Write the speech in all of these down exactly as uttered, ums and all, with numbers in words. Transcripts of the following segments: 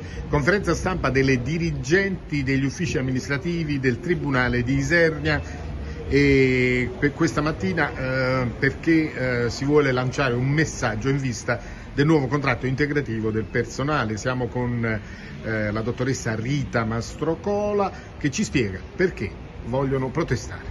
conferenza stampa delle dirigenti degli uffici amministrativi del Tribunale di Isernia e per questa mattina eh, perché eh, si vuole lanciare un messaggio in vista del nuovo contratto integrativo del personale. Siamo con eh, la dottoressa Rita Mastrocola che ci spiega perché vogliono protestare.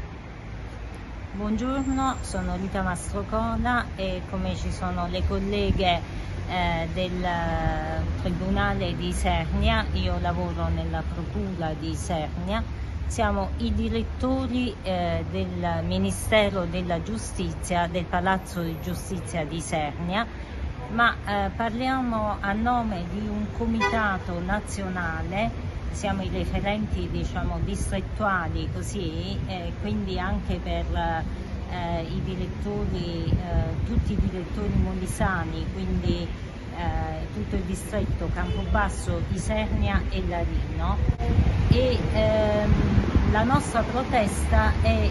Buongiorno, sono Rita Mastrocola e come ci sono le colleghe eh, del Tribunale di Isernia, io lavoro nella Procura di Isernia, siamo i direttori eh, del Ministero della Giustizia, del Palazzo di Giustizia di Isernia, ma eh, parliamo a nome di un comitato nazionale. Siamo i referenti, diciamo, distrettuali, così, eh, quindi anche per eh, i direttori, eh, tutti i direttori molisani, quindi eh, tutto il distretto Campobasso, Isernia e Larino. E ehm, la nostra protesta è eh,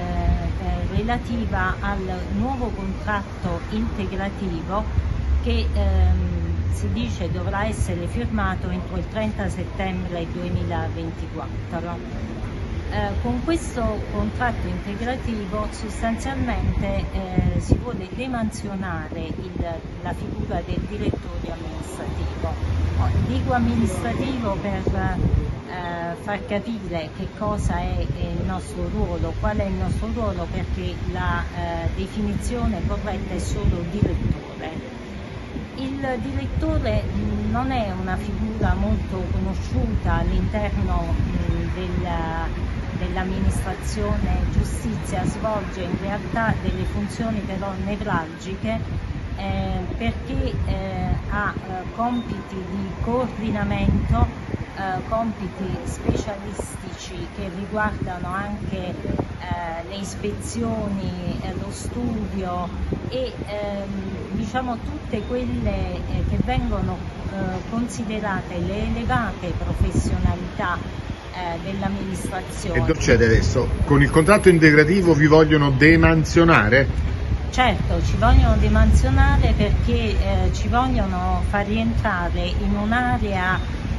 eh, relativa al nuovo contratto integrativo che ehm, si dice dovrà essere firmato entro il trenta settembre duemilaventiquattro. Eh, con questo contratto integrativo sostanzialmente eh, si vuole demansionare il, la figura del direttore amministrativo. Oh, dico amministrativo per eh, far capire che cosa è il nostro ruolo, qual è il nostro ruolo, perché la eh, definizione corretta è solo direttore. Il direttore non è una figura molto conosciuta all'interno della, dell'amministrazione giustizia, svolge in realtà delle funzioni però nevralgiche eh, perché eh, ha eh, compiti di coordinamento, eh, compiti specialistici che riguardano anche eh, le ispezioni, eh, lo studio e ehm, diciamo tutte quelle eh, che vengono eh, considerate le elevate professionalità eh, dell'amministrazione. E che succede adesso? Con il contratto integrativo vi vogliono demansionare? Certo, ci vogliono demansionare perché eh, ci vogliono far rientrare in un'area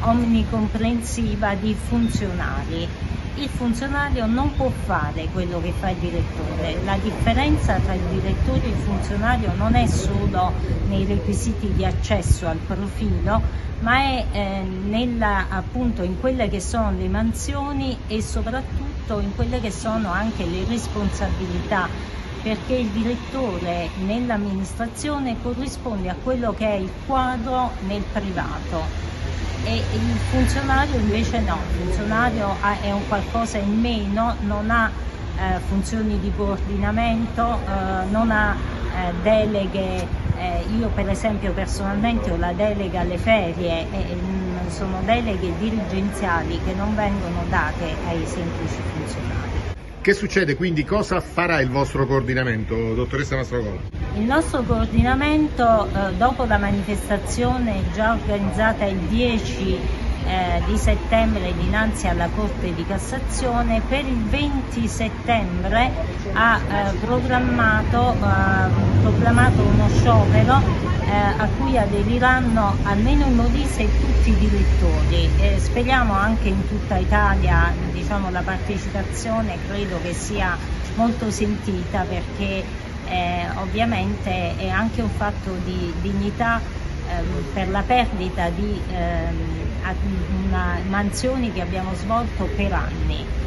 omnicomprensiva di funzionari. Il funzionario non può fare quello che fa il direttore. La differenza tra il direttore e il funzionario non è solo nei requisiti di accesso al profilo, ma è eh, nella, appunto in quelle che sono le mansioni e soprattutto in quelle che sono anche le responsabilità, perché il direttore nell'amministrazione corrisponde a quello che è il quadro nel privato. E il funzionario invece no, il funzionario ha, è un qualcosa in meno, non ha eh, funzioni di coordinamento, eh, non ha eh, deleghe, eh, io per esempio personalmente ho la delega alle ferie, e, e sono deleghe dirigenziali che non vengono date ai semplici funzionari. Che succede quindi? Cosa farà il vostro coordinamento, dottoressa Mastrocola? Il nostro coordinamento, eh, dopo la manifestazione già organizzata il dieci eh, di settembre dinanzi alla Corte di Cassazione, per il venti settembre ha eh, programmato, eh, proclamato uno sciopero eh, a cui aderiranno almeno i molise e tutti i direttori. Eh, speriamo anche in tutta Italia, diciamo, la partecipazione credo che sia molto sentita, perché Eh, ovviamente è anche un fatto di dignità ehm, per la perdita di ehm, mansioni che abbiamo svolto per anni.